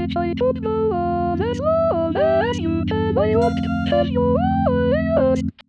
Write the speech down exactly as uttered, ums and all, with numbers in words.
which I don't know as well as you can. I want to have yours.